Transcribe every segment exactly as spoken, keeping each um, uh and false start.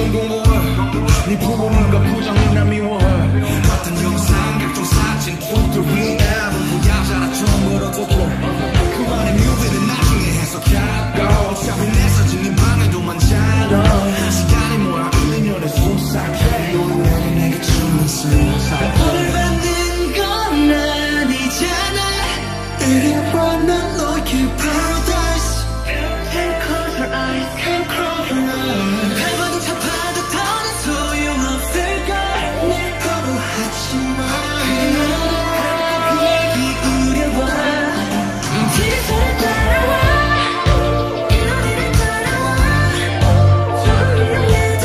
공부해 네 부모님과 부장님 나 미워해 같은 영상 각종 사진 툭툭 위 앨범 부야자라 처음으로 듣고 그만의 뮤비는 나중에 해석하고 어차피 내 사진 네 방에도 많잖아 한 시간이 뭐야 일 년에 수상해 너는 내게 주는 세상 벌 받는 건 아니잖아 이리 와 난 너의 paradise Can't close your eyes Can't close your eyes 밟아도 잡아도 더는 소용없을걸 날 거부하지마 그 얘기 우려봐 뒤를 따라와 이 노래를 따라와 조금 위로해도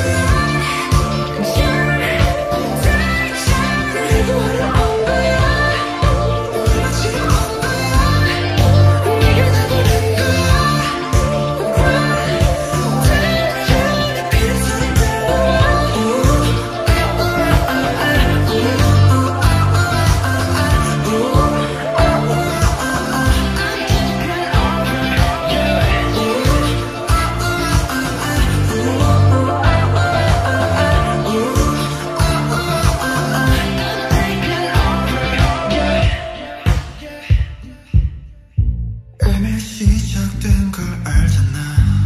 괜찮아 잘 그래도 어려운 거야 우리가 지금 온 거야 네가 다 보는 거야 이미 시작된 걸 알잖아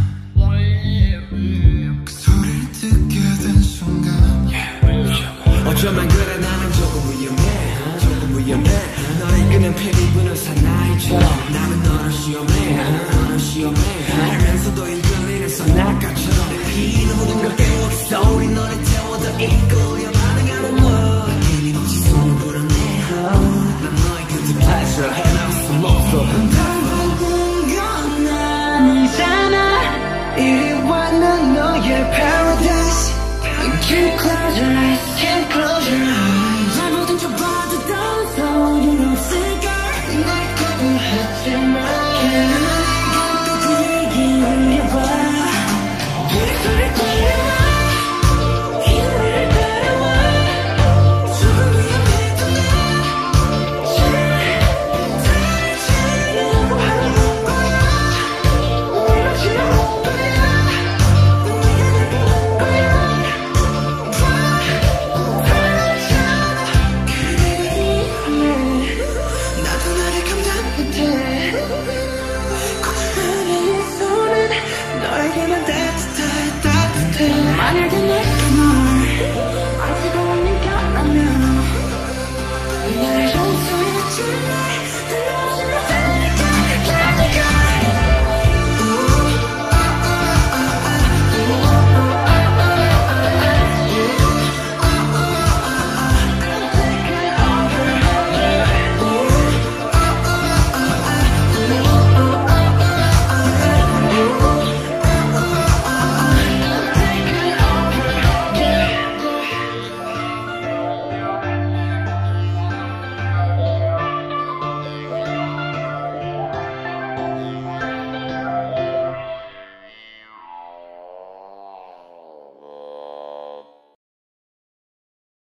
그 소리를 듣게 된 순간 어쩌면 그래 나는 조금 위험해 조금 위험해 너를 이끄는 패기분은 사나이처럼 나는 너를 시험해 너를 시험해 알면서도 이끌리는 선악가처럼 내 피는 모든 걸 깨웠어 우리 너를 태워도 이끌려 반응하는 너 끊임없이 손을 불어내 난 너의 곁에 pleasure 해나올 수 없어 이리 와 난 너의 paradise Can't close your eyes Can't close your eyes 날 모든 좁아도 더 소용없을걸 날 거부하지마 또 그 얘기 울려봐 우리 소리를 따라와 이 노래를 따라와 조금 위험해도 잘 잘하려고 하는 거야 우리가 지나온 만약에